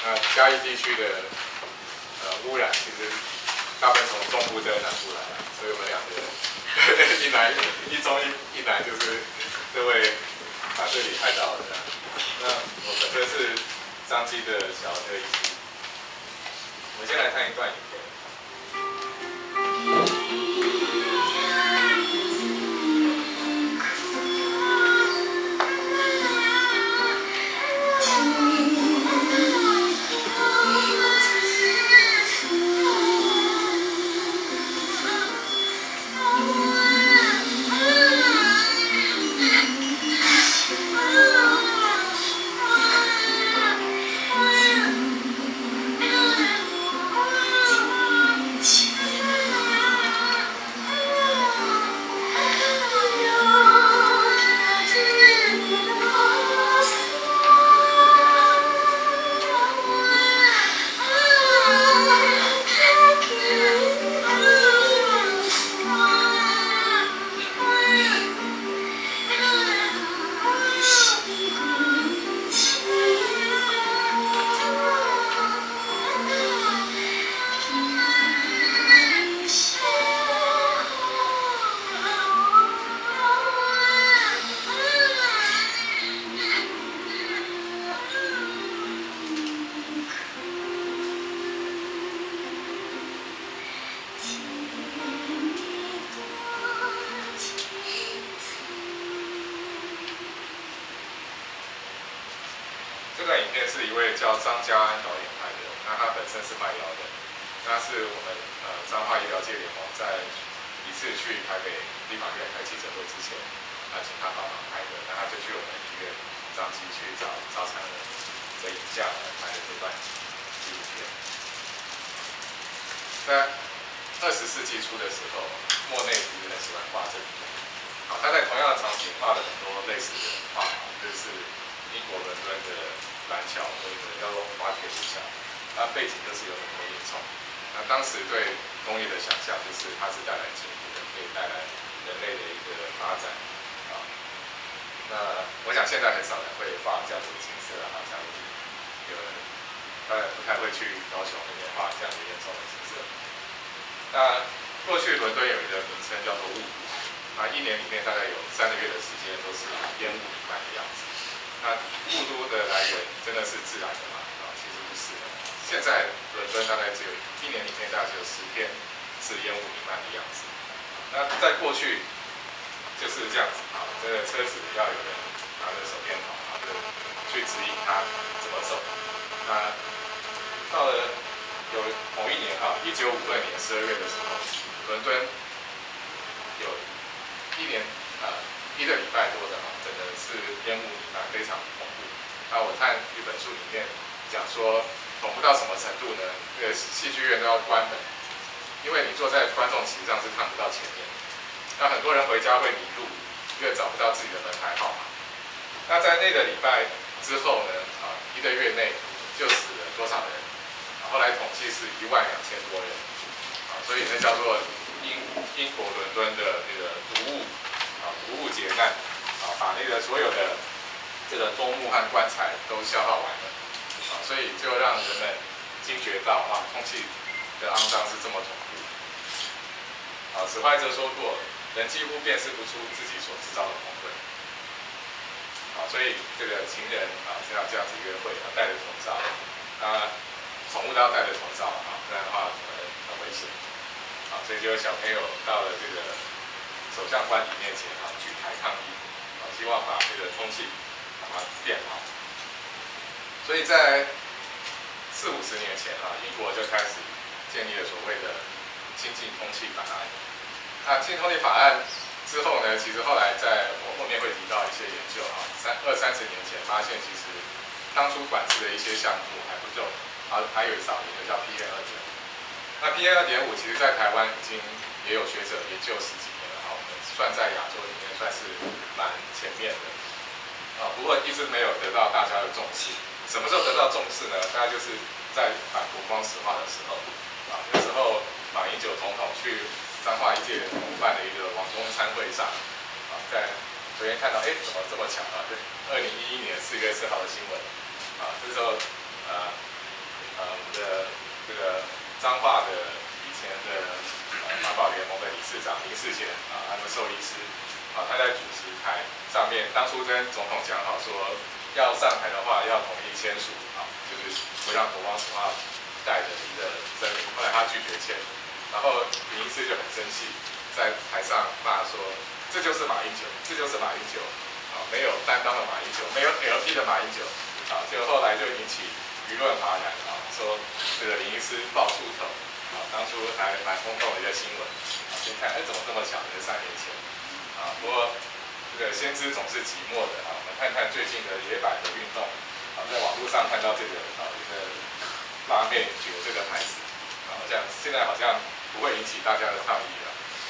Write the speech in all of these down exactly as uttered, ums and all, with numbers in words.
那嘉义地区的呃污染其实大部分从中部跟南部来，所以我们两个一南一中一一南就是都会把这里害到的。那我本身是彰基的小儿科医师，我们先来看一段影片。 这段影片是一位叫张家安导演拍的，那他本身是卖药的，那是我们呃彰化医疗界联盟在一次去台北立法院开记者会之前，啊请他帮忙拍的，那他就去我们医院彰基去找赵长仁的影像来拍的这段纪录片。在二十世纪初的时候，莫内其实很喜欢画这里，好，他在同样的场景画了很多类似的画，就是英国伦敦的蓝桥或者叫做滑铁卢桥，它背景就是有很多烟囱。那当时对工业的想象就是它是带来进步的，可以带来人类的一个发展啊。那我想现在很少人会画这样子的景色啊，像有人当然不太会去高雄那边画这样的烟囱的景色。那过去伦敦有一个名称叫做雾都，啊，一年里面大概有三个月的时间都是烟雾弥漫的样子。那雾都的来源真的是自然的吗？啊，其实不是的。现在伦敦大概只有一年里面大概只有十天是烟雾弥漫的样子。那在过去就是这样子啊，这个车子要有人拿着手电筒啊，就去指引它怎么走。那到了有某一年啊，一九五二年十二月的时候，伦敦有一年啊一个礼拜多的啊，真的是烟雾弥漫，非常恐怖。那我看一本书里面讲说，恐怖到什么程度呢？那个戏剧院都要关门，因为你坐在观众席上是看不到前面。那很多人回家会迷路，因为找不到自己的门牌号码。那在那个礼拜之后呢，啊，一个月内就死了多少人？后来统计是一万两千多人，啊，所以那叫做英英国伦敦的那个毒物，啊，毒物劫难，啊，把那个所有的这个公墓和棺材都消耗完了，啊，所以就让人们惊觉到啊，空气的肮脏是这么恐怖。啊，史怀哲说过，人几乎辨识不出自己所制造的恐怖。啊，所以这个情人啊，是要这样子约会，要戴着口罩，啊。宠物都要戴着口罩啊，不然的话可能很危险。啊，所以就有小朋友到了这个首相官邸面前啊，举牌抗议，啊，希望把这个空气把它变好。所以在四五十年前啊，英国就开始建立了所谓的清净空气法案。那清净空气法案之后呢，其实后来在我后面会提到一些研究啊，三二三十年前发现，其实当初管制的一些项目还不够。啊，还有少一个叫 P M 二点五。那 P M 二点五其实在台湾已经也有学者研究十几年了，啊，我们算在亚洲里面算是蛮前面的。啊，不过一直没有得到大家的重视。什么时候得到重视呢？大概就是在反国光石化的时候。啊，那时候马英九总统去彰化一届统办的一个网中参会上，啊，在昨天看到，哎，怎么这么巧啊？对，二零一一年四月四号的新闻。啊，这时候，呃。 彰化的以前的呃环保联盟的理事长林世贤啊，他们兽医师啊，他在主持台上面，当初跟总统讲好说，要上台的话要统一签署啊，就是不让国光石化带的一个声明。后来他拒绝签，然后林医师就很生气，在台上骂说，这就是马英九，这就是马英九啊，没有担当的马英九，没有 L P 的马英九啊，结果后来就引起舆论哗然啊，说这个林医师爆出头。啊，当初还蛮轰动的一个新闻，啊，先看，哎，怎么这么巧？在三年前，啊，不过这个先知总是寂寞的啊。我们看看最近的野百合运动，啊，在网络上看到这个啊，这个辣妹酒这个牌子，啊，好像现在好像不会引起大家的抗议了。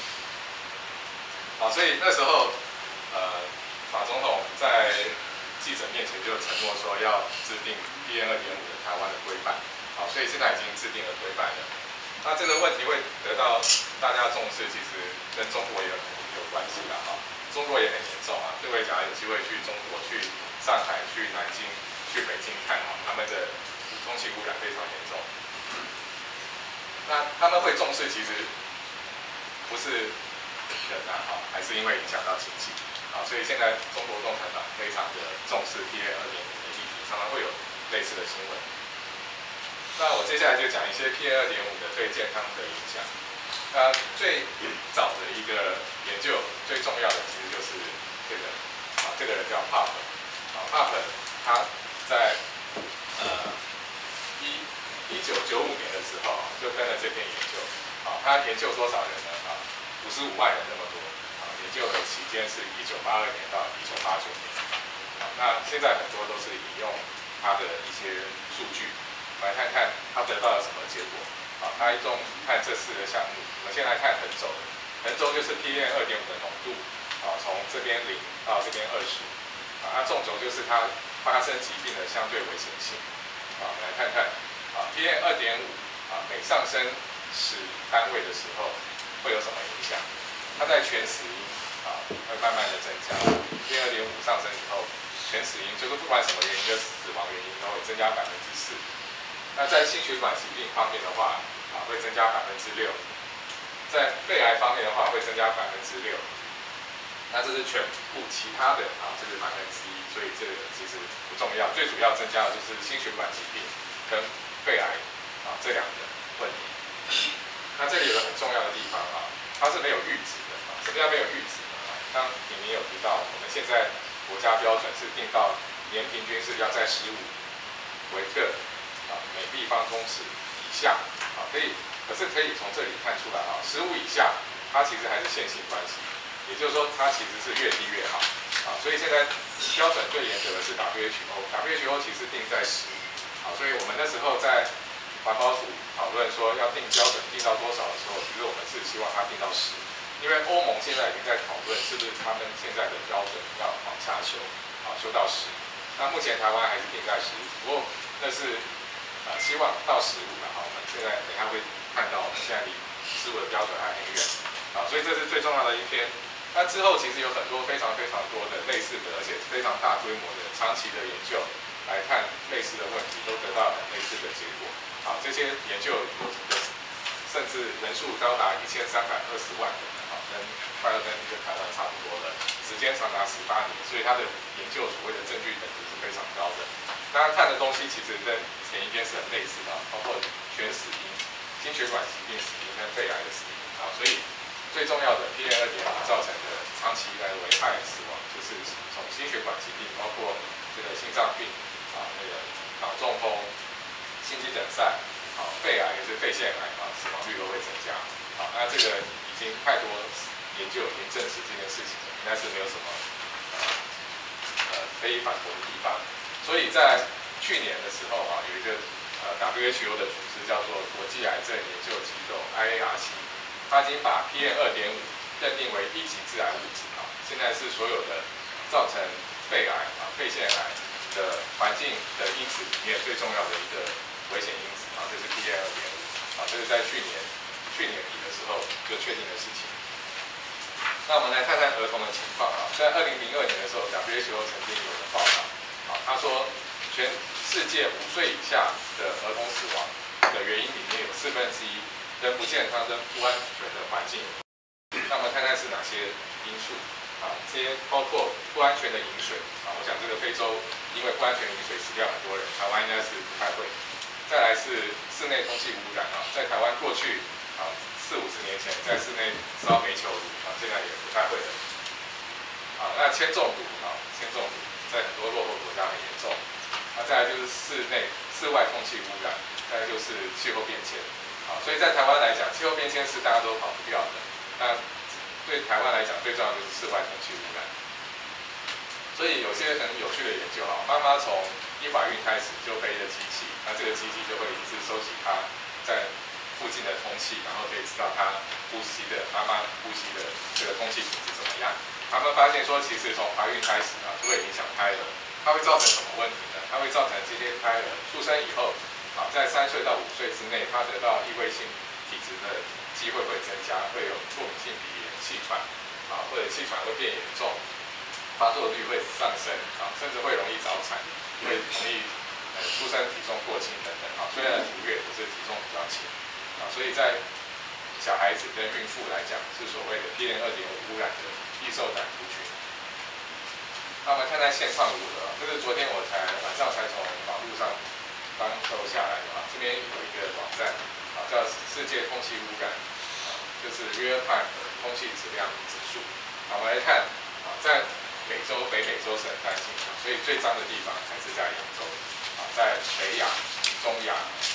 啊，所以那时候，呃，马总统在记者面前就承诺说要制定 P M 二点五的台湾的规范，好，所以现在已经制定了规范了。那这个问题会得到大家重视，其实跟中国也有有关系的哈。中国也很严重啊，各位假如有机会去中国、去上海、去南京、去北京看哈，他们的空气污染非常严重。那他们会重视，其实不是人啊哈，还是因为影响到经济啊，所以现在中国共产党非常的重视 P M 二点五的议题，常常会有类似的新闻。那我接下来就讲一些 P M 二点五的对健康的影响。那最早的一个研究，最重要的其实就是这个啊，这个人叫 Pop 啊 ，Pop 他在呃一一九九五年的时候就跟了这篇研究啊，他研究多少人呢？啊，五十五万人那么多啊，研究的期间是一九八二年到一九八九年啊，那现在很多都是引用他的一些数据。来看看他得到了什么结果。啊，他一共看这四个项目。我们先来看横轴，横轴就是 P M 二点五的浓度，啊，从这边零到这边二十。啊，那纵轴就是它发生疾病的相对危险性。啊，我们来看看，啊 ，P M 二点五啊，每上升十单位的时候会有什么影响？它在全死因啊会慢慢的增加。P M 二点五上升以后，全死因就是不管什么原因的死亡原因都会增加百分之四。那在心血管疾病方面的话，啊会增加百分之六；在肺癌方面的话，会增加百分之六。那这是全部其他的啊，这是百分之一，所以这个其实不重要。最主要增加的就是心血管疾病跟肺癌啊这两个问题。那这里有个很重要的地方啊，它是没有阈值的啊。什么叫没有阈值呢？刚你们有提到，我们现在国家标准是定到年平均是要在十五微克。啊，每立方公尺以下，啊，可以，可是可以从这里看出来啊，十五以下，它其实还是线性关系，也就是说，它其实是越低越好，啊，所以现在标准最严格的是 W H O，W H O 其实定在十，啊，所以我们那时候在环保署讨论说要定标准定到多少的时候，其实我们是希望它定到十，因为欧盟现在已经在讨论是不是他们现在的标准要往下修，啊，修到十，那目前台湾还是定在十，不过那是。啊，希望到十五了哈，我们现在等一下会看到，我们现在离十五的标准还很远，啊，所以这是最重要的一篇。那之后其实有很多非常非常多的类似的，而且非常大规模的长期的研究来看类似的问题，都得到很类似的结果。啊，这些研究有有甚至人数高达一千三百二十万人，啊，跟快要跟一个台湾差不多了，时间长达十八年，所以它的研究所谓的证据等级是非常高的。大家看的东西其实跟前一篇是很类似的，包括全死因、心血管疾病死因跟肺癌的死因啊，所以最重要的 P M 二点五造成的长期以来的危害死亡，就是从心血管疾病，包括这个心脏病啊、那个脑中风、心肌梗塞啊、肺癌也是肺腺癌啊，死亡率都会增加。好，那这个已经太多研究已经证实这件事情了，应该是没有什么呃呃可以反驳的地方。所以在去年的时候啊，有一个呃 W H O 的组织叫做国际癌症研究机构 I A R C， 它已经把 P M 二点五认定为一级致癌物质啊，现在是所有的造成肺癌啊、肺腺癌的环境的因子里面最重要的一个危险因子啊，这是 P M 二点五啊，这是在去年去年底的时候就确定的事情。那我们来看看儿童的情况啊，在二零零二年的时候 ，W H O 曾经有人报道。啊，他说，全世界五岁以下的儿童死亡， 的原因里面有四分之一跟不健康、跟不安全的环境。那我们看看是哪些因素啊？这些包括不安全的饮水啊，我想这个非洲因为不安全饮水死掉很多人，台湾应该是不太会。再来是室内空气污染啊，在台湾过去啊四五十年前在室内烧煤球炉啊，现在也不太会了。啊，那铅中毒啊，铅中毒在很多落后国家很严重。那再来就是室内、室外空气污染，再来就是气候变迁。啊，所以在台湾来讲，气候变迁是大家都跑不掉的。那对台湾来讲，最重要就是室外空气污染。所以有些很有趣的研究啊，妈妈从一怀孕开始就背着机器，那这个机器就会一直收集她在附近的空气，然后可以知道她呼吸的妈妈呼吸的这个空气品质怎么样。他们发现说，其实从怀孕开始啊，就会影响胎儿，它会造成什么问题呢？它会造成这些胎儿出生以后，啊，在三岁到五岁之内，他得到异位性体质的机会会增加，会有过敏性鼻炎、气喘，啊，或者气喘会变严重。发作率会上升啊，甚至会容易早产，会容易呃出生体重过轻等等啊。虽然足月可是体重比较轻啊，所以在小孩子跟孕妇来讲，是所谓的 P M 二点五 污染的易受感族群。那我们看看现况如何？这是昨天我才晚上才从网络上刚收下来的啊。这边有一个网站啊，叫世界空气污染啊，就是约翰空气质量指数。好，我们来看啊，在美洲、北美洲是很担心的，所以最脏的地方还是在亚洲，啊，在北亚、中亚。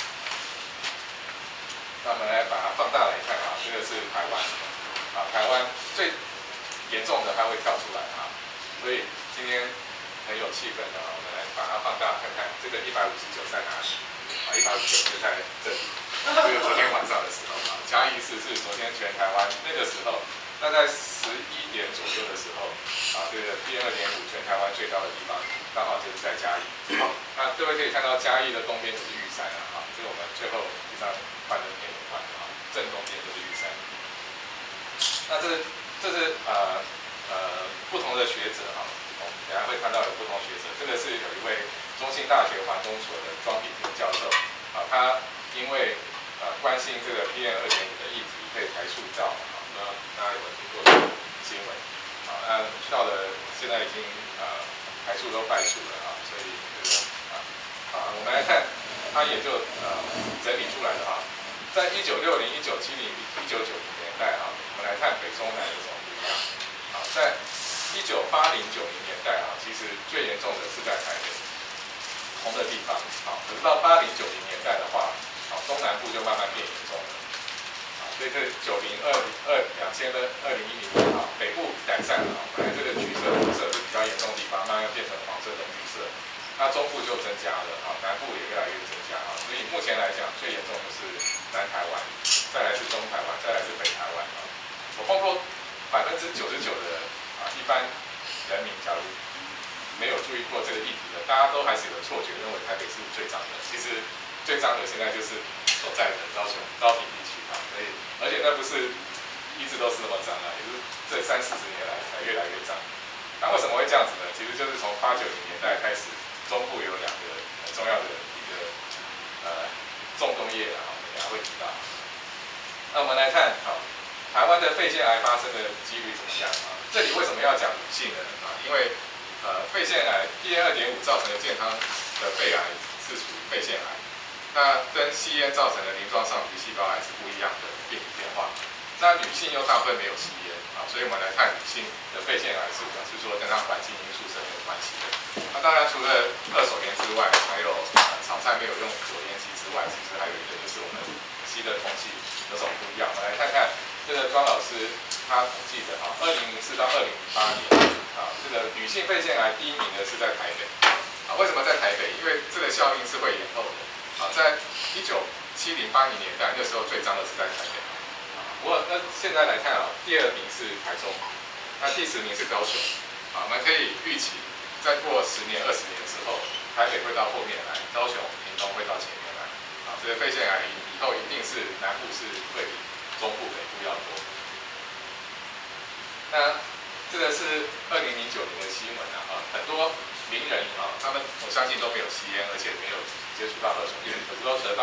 那我们来把它放大来看啊，这个是台湾，啊，台湾最严重的它会跳出来啊，所以今天很有气氛的啊，我们来把它放大看看，这个一百五十九在哪里？啊，一百五十九就在这里，这个昨天晚上的时候啊，嘉义市是昨天全台湾那个时候。那在十一点左右的时候，啊，这个 P M 二点五全台湾最高的地方，刚好就是在嘉义。那各位可以看到嘉义的东边就是玉山啊，啊，这是我们最后一张换的片换的啊，正东边就是玉山。那这是这是呃呃不同的学者啊，我们等下会看到有不同学者。这个是有一位中兴大学环工所的庄秉平教授，啊，他因为呃关心这个 P M 二点五的议题，可以排塑造。那大家有没有听过这个新闻？啊，那到了现在已经呃排除都败诉了啊，所以这个啊啊，我们来看，他也就呃整理出来的啊，在一九六零、一九七零、一九九零年代啊，我们来看北中南有什么不一样？啊，在一九八零、九零年代啊，其实最严重的是在台北红的地方，好，可是到八零、九零年代的话，啊，东南部就慢慢变严重了。所以这九零、二零、二两千跟二零一零年啊，北部改善了啊，本来这个橘色、红色是比较严重的地方，慢慢变成黄色跟绿色。那中部就增加了啊，南部也越来越增加啊。所以目前来讲，最严重的是南台湾，再来是中台湾，再来是北台湾啊。我碰过百分之九十九的啊，一般人民假如没有注意过这个议题的，大家都还是有错觉，认为台北是最脏的。其实最脏的现在就是所在的高雄、高屏地区啊，所以。而且那不是一直都是那么脏啊，也是这三四十年来才越来越脏。那为什么会这样子呢？其实就是从八九零年代开始，中部有两个很重要的一个呃重工业啊，我们等下会提到。那我们来看好台湾的肺腺癌发生的几率怎么样啊？这里为什么要讲女性呢？啊，因为呃肺腺癌 P M 二点五造成的健康的肺癌是属于肺腺癌。那跟吸烟造成的鳞状上皮细胞癌是不一样的病理变化。那女性又大部分没有吸烟啊，所以我们来看女性的肺腺癌是表示说跟她环境因素是很有关系的。那当然除了二手烟之外，还有呃炒菜没有用油烟机之外，其实还有一个就是我们吸的空气有什么不一样。我们来看看这个庄老师他统计的啊，二零零四到二零零八年啊，这个女性肺腺癌第一名的是在台北啊。为什么在台北？因为这个效应是会延后的。啊，在一九七零八零年代，那时候最脏的是在台北。啊，不过那现在来看啊，第二名是台中，那第十名是高雄。啊，我们可以预期，再过十年、二十年之后，台北会到后面来，高雄、屏东会到前面来。啊，这个肺腺癌以后一定是南部是会比中部、北部要多。那这个是二零零九年的新闻啊，啊，很多名人啊，他们我相信都没有吸烟，而且没有接触到二手烟，可是都得到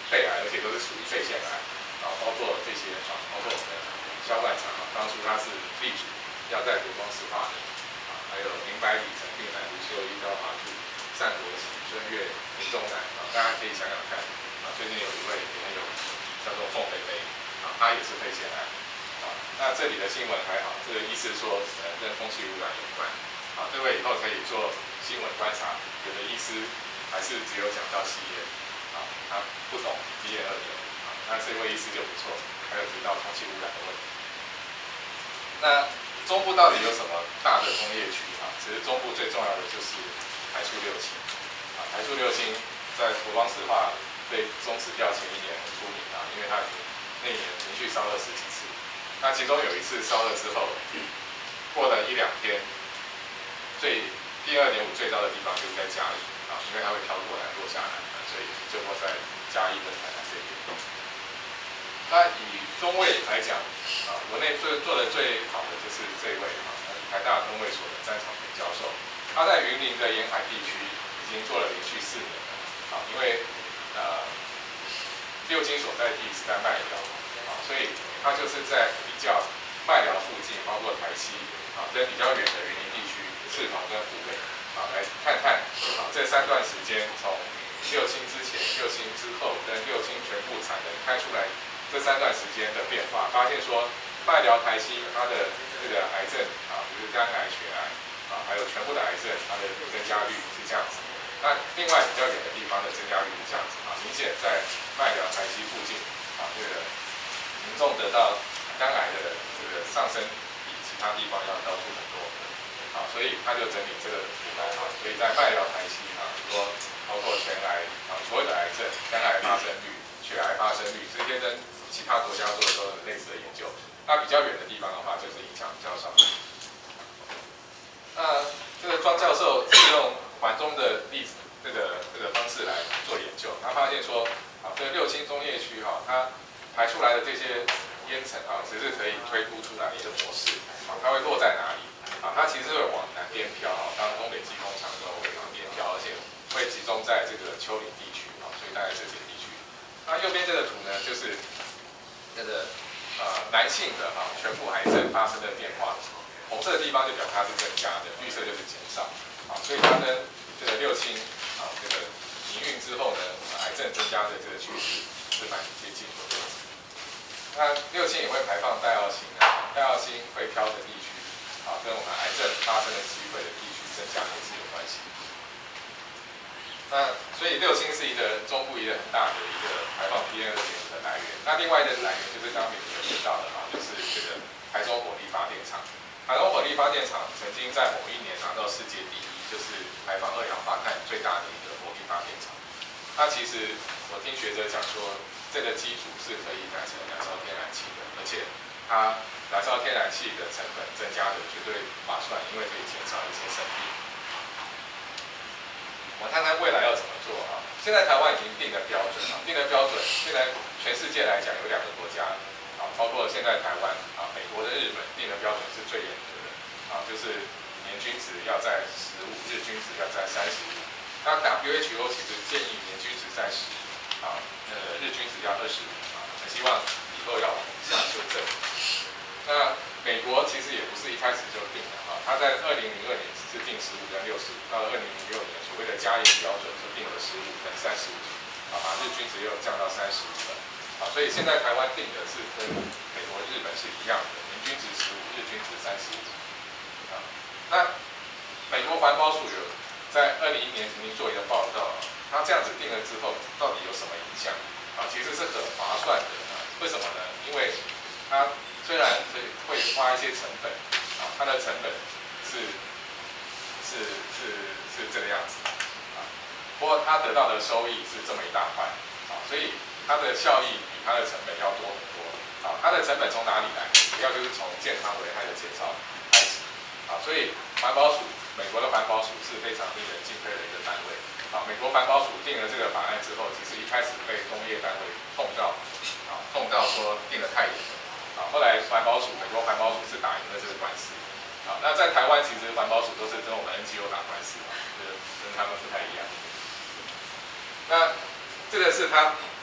肺癌，而且都是属于肺腺癌啊，包括这些啊，包括我们的消灌肠啊，当初它是力主要在国光石化的啊，还有明白里程、病南卢秀一刀华柱、善国喜、孙悦、林中南啊，大家可以想想看啊，最近有一位也很有名叫做凤飞飞啊，他也是肺腺癌啊，那这里的新闻还好，这个医师说呃跟空气污染有关。啊，这位以后可以做新闻观察。有的医师还是只有讲到吸烟，啊，他不懂 P M 二点五，啊，那这位医师就不错，还有提到空气污染的问题。那中部到底有什么大的工业区啊？其实中部最重要的就是台塑六轻，啊，台塑六轻在国光石化被终止掉前一年很出名啊，因为它那年连续烧了十几次，那其中有一次烧了之后，过了一两天。最 P M 二点五最高的地方就是在嘉义啊，因为它会飘过来落下来，所以就落在嘉义跟台南这边。那以中卫来讲啊，国内最做的最好的就是这一位啊，台大工卫所的詹长平教授，他在云林的沿海地区已经做了连续四年了啊，因为呃六轻所在地是在麦寮啊，所以他就是在比较麦寮附近，包括台西啊，跟比较远的云林地区。赤桐跟湖北啊，来看看啊这三段时间，从六轻之前、六轻之后跟六轻全部产能开出来这三段时间的变化，发现说麦寮台西它的这个癌症啊，比如肝癌、血癌啊，还有全部的癌症，它的增加率是这样子。那另外比较远的地方的增加率是这样子啊，明显在麦寮台西附近啊，这个民众得到肝癌的这个上升比其他地方要高出很多。啊，所以他就整理这个图来啊，所以在麦寮台西啊，说包括全癌啊，所有的癌症、肝癌发生率、血癌发生率，这些跟其他国家做的都有类似的研究。那比较远的地方的话，就是影响比较少。那这个庄教授是用环中的例子，这个这个方式来做研究，他发现说啊，这个六轻工业区哈、啊，它排出来的这些烟尘啊，只是可以推估出来一个模式啊，它会落在哪里？啊，它其实会往南边飘啊，当东北季风强的时候会往南边飘，而且会集中在这个丘陵地区啊，所以大概这些地区。那右边这个图呢，就是这个呃男性的啊全部癌症发生的变化，红色的地方就表示它是增加的，绿色就是减少啊，所以它跟这个六轻啊这个营运之后呢，癌症增加的这个趋势是蛮接近的。那六轻也会排放戴奥辛啊，戴奥辛会飘的地区。啊，跟我们癌症发生的机会的地区增加也是有关系。那所以六轻是一个中部一个很大的一个排放 P M 二点五的来源。那另外的来源就是刚刚美国提到的啊，就是这个台中火力发电厂。台中火力发电厂曾经在某一年拿到世界第一，就是排放二氧化碳最大的一个火力发电厂。它其实我听学者讲说，这个机组是可以改成燃烧天然气的，而且它燃烧天然气的成本增加的绝对划算，因为可以减少一些生病。我们看看未来要怎么做啊？现在台湾已经定了标准啊，定了标准，现在全世界来讲有两个国家啊，包括现在台湾啊、美国的日本定的标准是最严格的啊，就是年均值要在十五，日均值要在三十五。那 W H O 其实建议年均值在十啊，呃日均值要二十五啊，很希望以后要往下修正。那美国其实也不是一开始就定的啊，它在二零零二年是定十五跟六十五，到了二零零六年所谓的加盐标准就定了十五跟三十五，啊，把日均值又降到三十五了，啊，所以现在台湾定的是跟美国、日本是一样的，年均值十五，日均值三十五，啊，那美国环保署有在二零一一年曾经做一个报告，它这样子定了之后，到底有什么影响？啊，其实是很划算的啊，为什么呢？因为它虽然会会花一些成本，啊，它的成本是是是是这个样子，啊，不过它得到的收益是这么一大块，啊，所以它的效益比它的成本要多很多，啊，它的成本从哪里来？主要就是从健康危害的减少开始，啊，所以环保署，美国的环保署是非常令人敬佩的一个单位，啊，美国环保署定了这个法案之后，其实一开始被工业单位控告，啊，控告说定得太严。啊，后来环保署，美国环保署是打赢了这个官司。啊，那在台湾其实环保署都是跟我们 N G O 打官司嘛，就是跟他们不太一样。那这个是他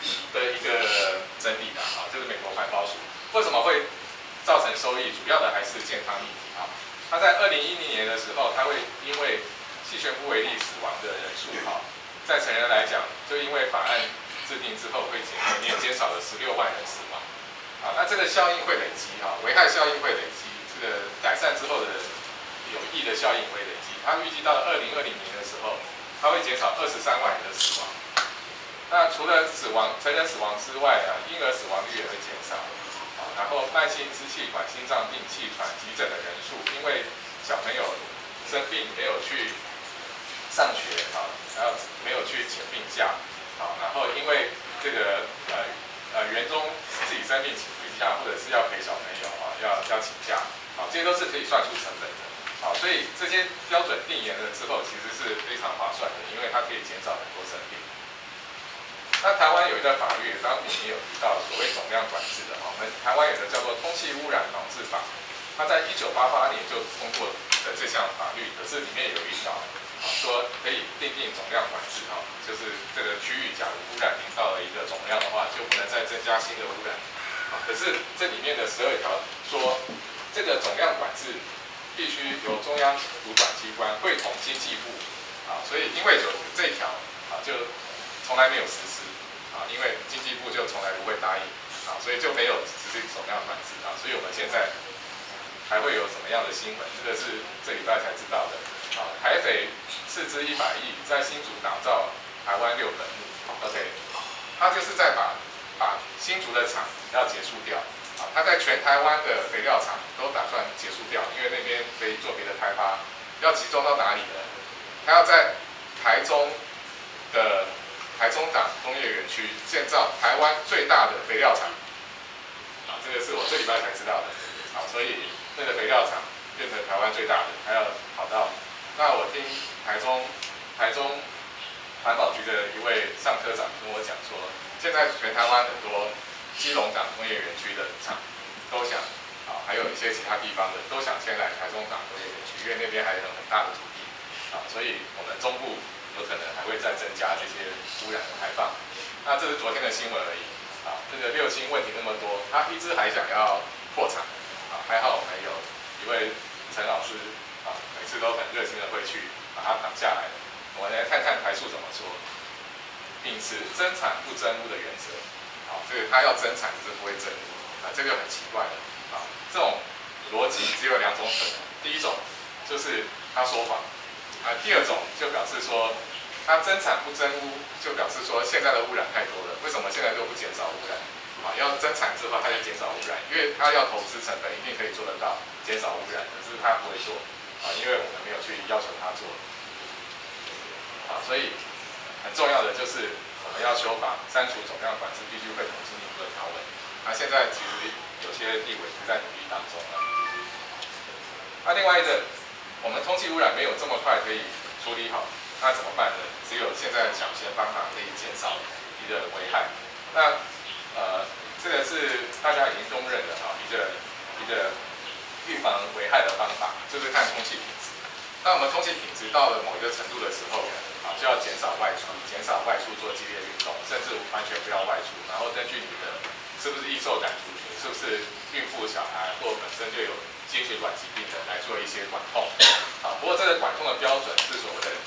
的一个真理的啊，就是美国环保署为什么会造成收益，主要的还是健康议题啊。它在二零一零年的时候，它会因为细悬浮微粒死亡的人数哈，在成人来讲，就因为法案制定之后，会减每年减少了十六万人死亡。啊，那这个效应会累积哈，危害效应会累积，这个改善之后的有益的效应会累积。它预计到了二零二零年的时候，它会减少二十三万人的死亡。那除了死亡成人死亡之外啊，婴儿死亡率也会减少。啊，然后慢性支气管心脏病、气喘急诊的人数，因为小朋友生病没有去上学啊，然后没有去请病假，啊，然后因为这个呃呃园中自己生病请病假，或者是要陪小朋友啊，要要请假，啊，这些都是可以算出成本的，啊，所以这些标准定严了之后，其实是非常划算的，因为它可以减少很多生病。那台湾有一个法律，刚刚你也有提到所谓总量管制的，我们台湾有个叫做《空气污染防治法》，它在一九八八年就通过的这项法律，可是里面有一条。说可以定定总量管制哈，就是这个区域假如污染零到了一个总量的话，就不能再增加新的污染。可是这里面的十二条说，这个总量管制必须由中央主管机关会同经济部啊，所以因为有这一条啊，就从来没有实施啊，因为经济部就从来不会答应啊，所以就没有实施总量管制啊，所以我们现在还会有什么样的新闻？这个是这礼拜才知道的。啊，台北斥资一百亿在新竹打造台湾六本木 ，OK， 他就是在把把新竹的厂要结束掉，啊，他在全台湾的肥料厂都打算结束掉，因为那边可以做别的开发，要集中到哪里呢？他要在台中的台中港工业园区建造台湾最大的肥料厂，啊，这个是我这礼拜才知道的，啊，所以那个肥料厂变成台湾最大的，还要跑到。那我听台中台中环保局的一位上科长跟我讲说，现在全台湾很多基隆港工业园区的厂都想啊，还有一些其他地方的都想先来台中港工业园区，因为那边还有很大的土地啊，所以我们中部有可能还会再增加这些污染的排放。那这是昨天的新闻而已啊，这个六轻问题那么多，他一直还想要扩产啊，还好我们有一位陈老师。啊，每次都很热心的会去把它挡下来。我们来看看台塑怎么说，秉持增产不增污的原则。好，这个它要增产，可是不会增污啊，这个很奇怪的啊。这种逻辑只有两种可能，第一种就是他说谎啊，第二种就表示说它增产不增污，就表示说现在的污染太多了，为什么现在都不减少污染？啊，要增产之后它就减少污染，因为它要投资成本一定可以做得到减少污染，可是它不会做。啊，因为我们没有去要求他做，啊，所以很重要的就是我们要修法，删除总量管制必须会同经济部的条文。那、啊、现在其实有些立委在努力当中了。那、啊、另外一个，我们空气污染没有这么快可以处理好，那怎么办呢？只有现在想些方法可以减少一个危害。那呃，这个是大家已经公认的啊，一个一个。预防危害的方法就是看空气品质。那我们空气品质到了某一个程度的时候，啊，就要减少外出，减少外出做激烈运动，甚至完全不要外出。然后根据你的是不是易受感族群，是不是孕妇、小孩或本身就有心血管疾病的来做一些管控。啊，不过这个管控的标准是所谓的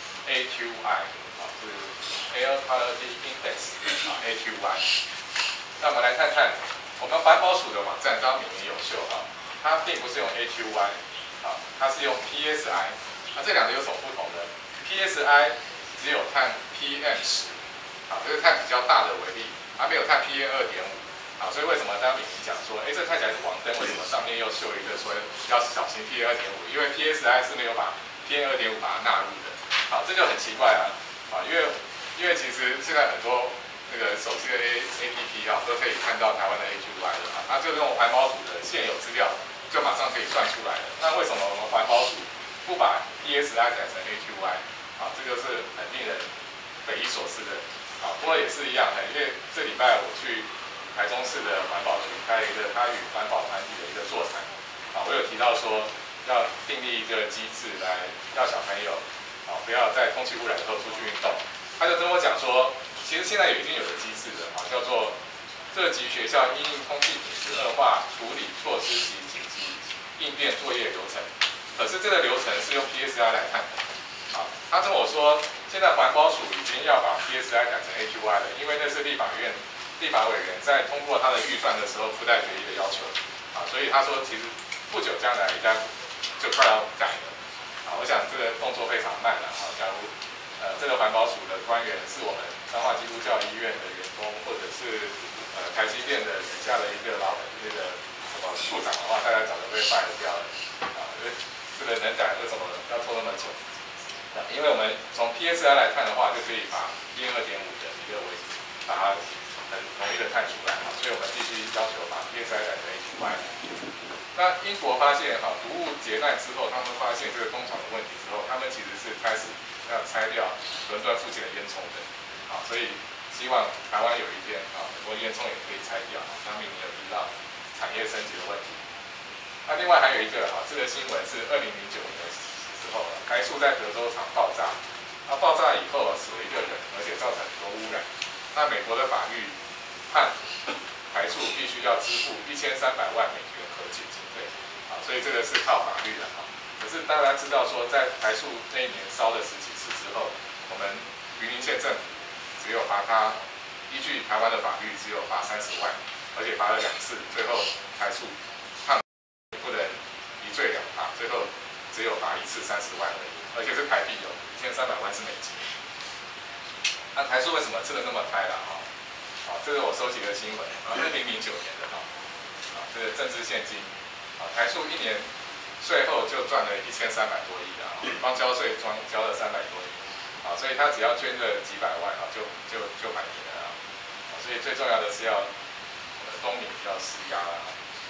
A Q I， 啊，是 Air Quality Index， 啊 A Q I。那我们来看看我们环保署的网站，刚刚明明有秀啊。它并不是用 A Q I， 啊，它是用 P S I， 那、啊、这两个有什么不同呢 ？P S I 只有看 P M 十， 啊，这个碳比较大的微粒，它没有看 P M 二点五， 啊，所以为什么刚刚敏讲说，哎，这看起来是黄灯，为什么上面又秀一个说要小心 P M 二点五？ 因为 P S I 是没有把 P M 二点五 把它纳入的，好，这就很奇怪啊，啊，因为因为其实现在很多那个手机的 A A P P 啊，都可以看到台湾的 A Q I 了，啊，就用环保署的现有资料。就马上可以算出来了。那为什么我们环保署不把 P S I 改成 A Q I？ 啊，这个是很令人匪夷所思的。啊，不过也是一样的，因为这礼拜我去台中市的环保局开一个他与环保团体的一个座谈。啊，我有提到说要订立一个机制来让小朋友啊不要在空气污染之后出去运动。他就跟我讲说， 其实现在已经有个机制了啊，叫做各级学校因应空气品质恶化处理措施及紧急应变作业流程。可是这个流程是用 P S I 来看的。啊，他跟我说，现在环保署已经要把 P S I 改成 A Q I 了，因为那是立法院立法委员在通过他的预算的时候附带决议的要求。啊，所以他说其实不久将来应该就快要改了。啊，我想这个动作非常慢了。啊，假如呃这个环保署的官员是我们彰化基督教医院的员工，或者是呃台积电的底下的一个老那个什么处长的话，大家早就被 fire 掉了。啊，这个能改为什么要拖那么久？因为我们从 P S I 来看的话，就可以把 P M 二点五的一个为把它很容易的看出来，所以我们必须要求把 P S I 改成 A Q I。那英国发现哈毒物劫难之后，他们发现这个工厂的问题之后，他们其实是开始要拆掉伦敦附近的烟囱的，啊，所以希望台湾有一天啊，很多烟囱也可以拆掉，相比你有提到产业升级的问题。那另外还有一个哈，这个新闻是二零零九年的时候，台塑在德州厂爆炸，那爆炸以后死了一个人，而且造成很多污染。那美国的法律判台塑必须要支付一千三百万美元和解经费，啊，所以这个是靠法律的哈。可是大家知道说，在台塑那一年烧了十几次之后，我们云林县政府只有罚他，依据台湾的法律只有罚三十万，而且罚了两次，最后台塑判不能一罪两罚，最后只有罚一次三十万而已，而且是台币哦，一千三百万是美金。那台塑为什么吃的那么开了哈？啊，这个我收集的新闻啊，二零零九年的哈，啊，这个政治现金，啊，台塑一年税后就赚了一千三百多亿啊，光交税装交了三百多亿，啊，所以他只要捐个几百万啊，就就就满意了啊，啊，所以最重要的是要呃公民要施压了。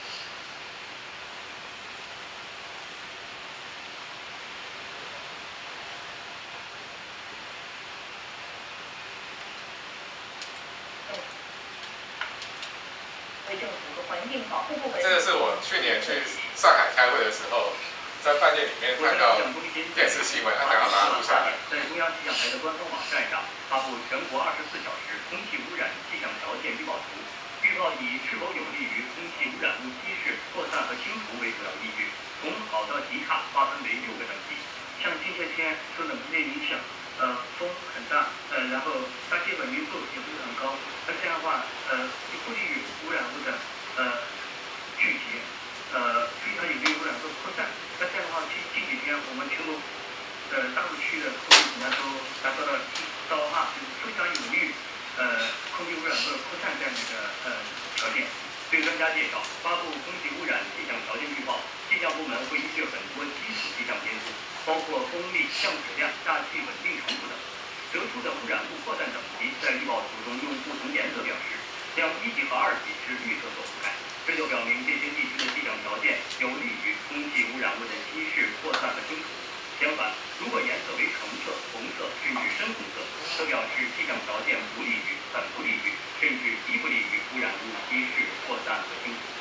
这个是我去年去上海开会的时候，在饭店里面看到电视新闻，他想要把它录下来。 在中央气象台的官方网站上发布全国二十四小时空气污染气象条件预报图，预报以是否有利于空气污染物稀释、扩散和清除为主要依据，从好到极差划分为六个等级。像这些天受冷空气影响，呃，风很大，呃，然后大气稳定度也不是很高，那这样的话，呃，就不利于污染物的呃聚集，呃，非常有利于污染物扩散。那这样的话，近近几天我们全国呃大陆区的空气质量都达到了高啊，就是非常有利于呃空气污染物扩散这样的一个呃条件。对专家介绍，发布空气污染气象条件预报，气象部门会依据很多基础气象因素，包括风力、降水量、大气稳定程度等，得出的污染物扩散等级在预报图中用不同颜色表示，将一级和二级是绿色所覆盖，这就表明这些地区的气象条件有利于空气污染物的稀释、扩散和清除。相反，如果颜色为橙色、红色甚至深红色，则表示气象条件不利于、很不利于，甚至极不利于污染物稀释、扩散和清除。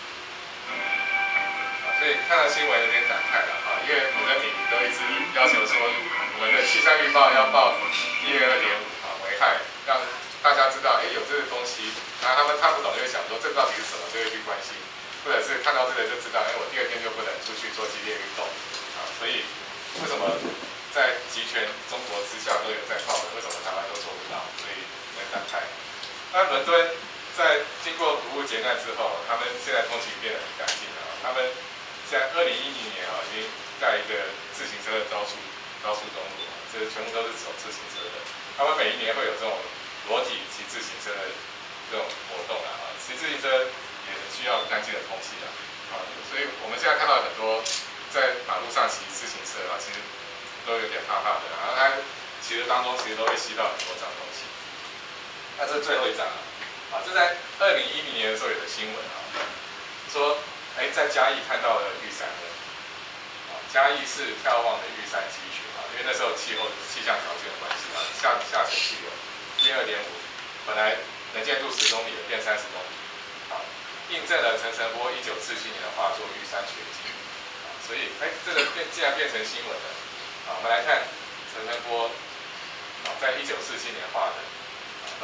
所以看到新闻有点感慨了啊，因为我跟敏都一直要求说，我们的气象预报要报 P M 二点五啊危害，让大家知道，哎，有这个东西，然后他们看不懂就会想说这到底是什么，就会去关心，或者是看到这个就知道，哎，我第二天就不能出去做激烈运动啊，所以为什么在集权中国之下都有在报的，为什么台湾都做不到？所以很感慨。那伦敦在经过毒物劫难之后，他们现在通勤变得很干净了，他们现在二零一零年啊，已经盖一个自行车的高速高速公路，这全部都是走自行车的。他们每一年会有这种裸体骑自行车的这种活动啊，骑自行车也需要干净的空气啊，啊，所以我们现在看到很多在马路上骑自行车啊，其实都有点怕怕的，然后它骑的当中其实都会吸到很多脏东西。那这最后一张啊，啊，这在二零一零年的时候有的新闻啊，说。哎，在嘉义看到了玉山的，啊，嘉义是眺望的玉山积雪啊，因为那时候气候气象条件的关系啊，下下沉气流 P M 二点五，本来能见度十公里的变三十公里，啊，印证了陈澄波一九四七年的画作《玉山雪景》，啊，所以哎，这个变竟然变成新闻了，啊，我们来看陈澄波，啊，在一九四七年画的，啊，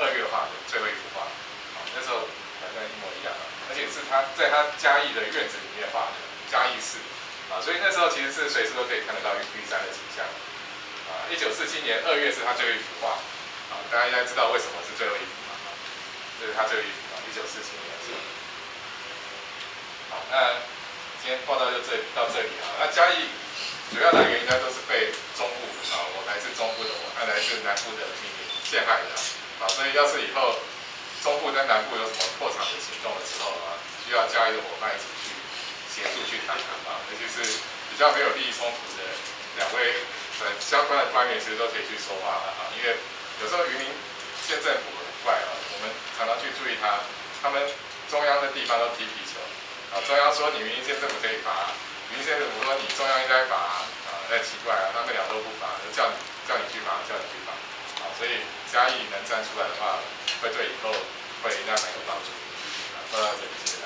他在他嘉义的院子里面画的嘉义寺啊，所以那时候其实是随时都可以看得到玉山的景象啊。一九四七年二月是他最后一幅画啊，大家应该知道为什么是最后一幅嘛？这是他最后一幅啊，一九四七年的时候。好，那今天报道就这到这里啊。那嘉义主要来源应该都是被中部啊，我来自中部的我，他来自南部的民民陷害的啊，所以要是以后中部跟南部有什么破产的行动的时候啊，需要嘉义的伙伴一起去协助去谈谈啊，尤其是比较没有利益冲突的两位呃相关的官员，其实都可以去说话了啊，因为有时候云林县政府很怪啊，我们常常去注意他，他们中央的地方都踢皮球啊，中央说你云林县政府可以罚，云林县政府说你中央应该罚啊，那奇怪啊，他们俩都不罚，就叫你叫你去罚，叫你去罚啊，所以嘉义能站出来的话，会对以后会应该蛮有帮助。啊，说到这里，谢谢。